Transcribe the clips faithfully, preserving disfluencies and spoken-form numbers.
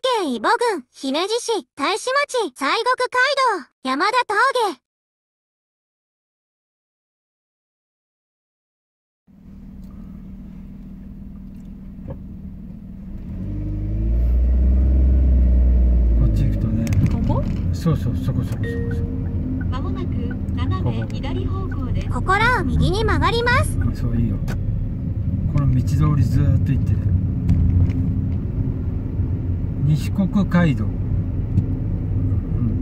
県伊保郡姫路市大志町西国街道山田峠。 こっち行くとね、 ここ？ そうそう、そこそこそこそこ。 まもなく斜め左方向です。 ここらを右に曲がります。 あ、そういいよ。この道通りずーっと行ってね。西国街道。うん、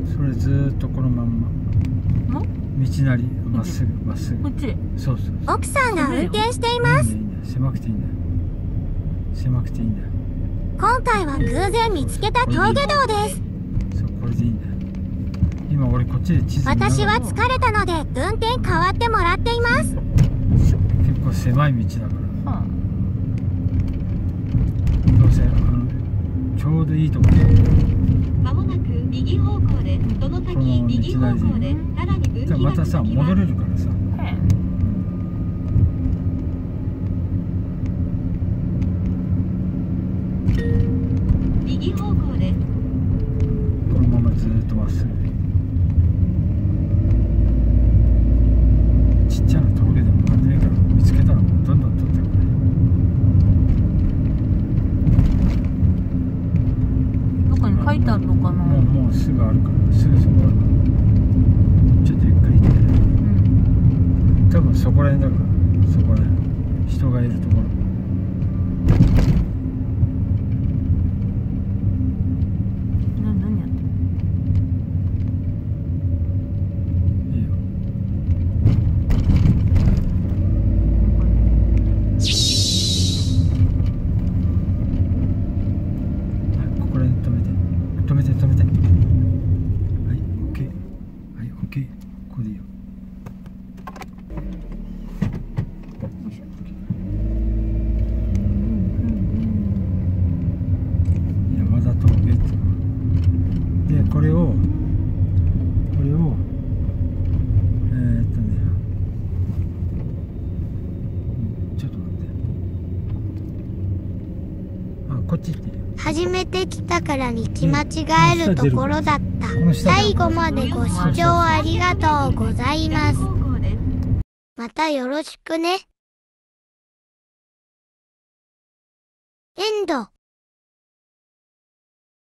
それずーっとこのまんま。 も？ 道なりまっすぐまっすぐ。 こっち。 そうそうそう。 奥さんが運転しています。 いいねいいね。狭くていいんだよ。狭くていいんだよ。 今回は偶然見つけた峠道です。 そう、これでいいんだよ。今俺こっちで地図見ながら。 私は疲れたので運転変わってもらっています。 結構狭い道だから。 はあ、 どうせあのちょうどいいところ。 まもなく右方向でその先右方向でさらに分岐がまたさ戻れるからさ。 へえ。 右方向でこのままずーっとまっすぐで。ちっちゃな峠でもなんでいいから見つけたらもうどんどん取ってくれ。 どこに書いてあるのかな。 もうもうすぐあるからすぐそこあるからちょっとゆっくり行ってね。 うん。 多分そこら辺だからそこら辺人がいるところ。 な、何やってる？ いいよ。はい、ここら辺止めて止めて止めて。はい、オッケー。はい、オッケー。ここでいいよ。山田峠ってで、これをこれをえー、っとね、うん、ちょっと待って。あ、こっち行っていいよ。 初めて来たから道間違えるところだった。 この下最後までご視聴ありがとうございます。 方向です。 またよろしくね。エンド。